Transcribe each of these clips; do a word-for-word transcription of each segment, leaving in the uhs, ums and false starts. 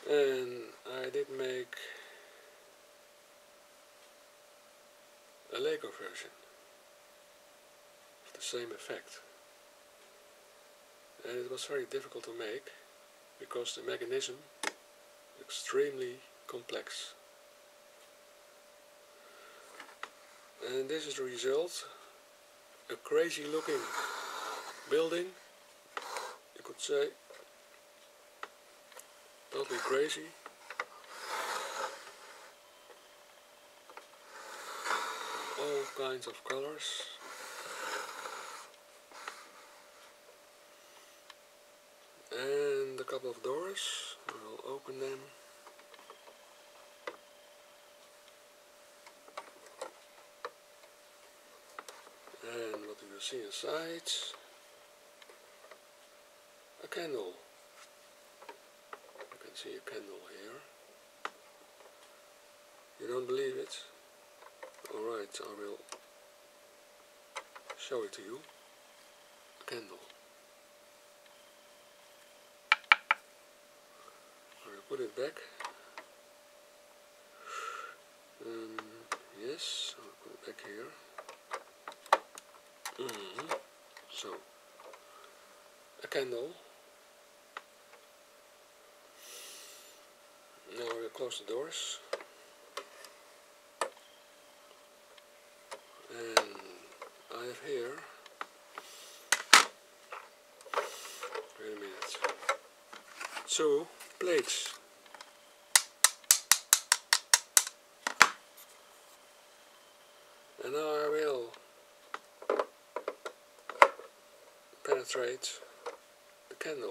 And I did make a Lego version of the same effect, and it was very difficult to make because the mechanism is extremely complex. And this is the result: a crazy looking building, you could say, totally crazy. All kinds of colors. And a couple of doors. I will open them. And what do you see inside? A candle. You can see a candle here. You don't believe it? Alright, I will show it to you. A candle. I will put it back. Um, yes, I will put it back here. Mm-hmm. So, a candle. Now I will close the doors. And I have here, wait a minute, two plates. And now I will penetrate the candle.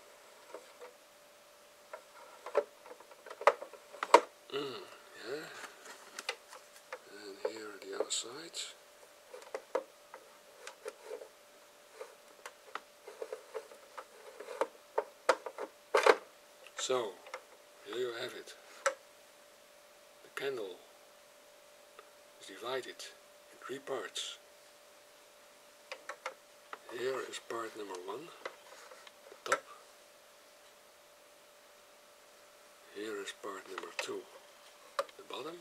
Mm, yeah. And here the other side. So, here you have it. The candle is divided in three parts. Here is part number one, the top. Here is part number two, the bottom.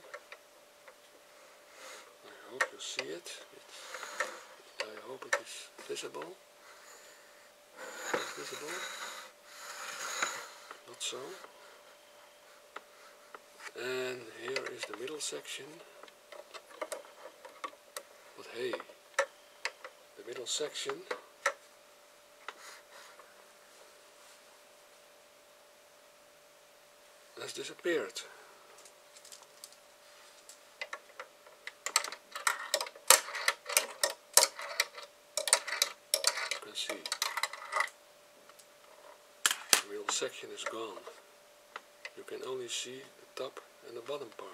I hope you see it. It's, I hope it is visible. Is it visible? Not so. And here is the middle section. But hey, the middle section has disappeared. You can see the middle section is gone. You can only see the top and the bottom part.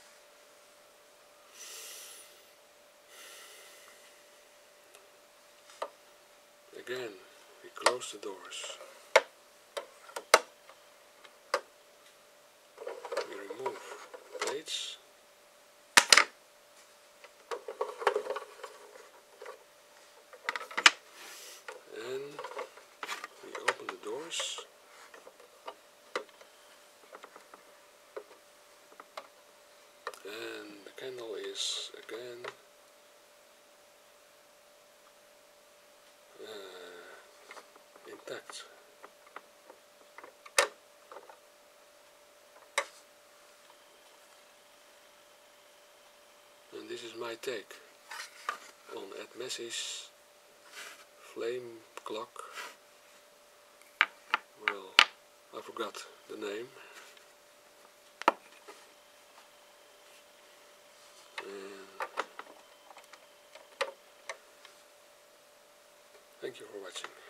Again, we close the doors. We remove plates. And we open the doors. And the candle is again uh, intact. And this is my take on Ed Massey's flame clock. Well, I forgot the name. And thank you for watching.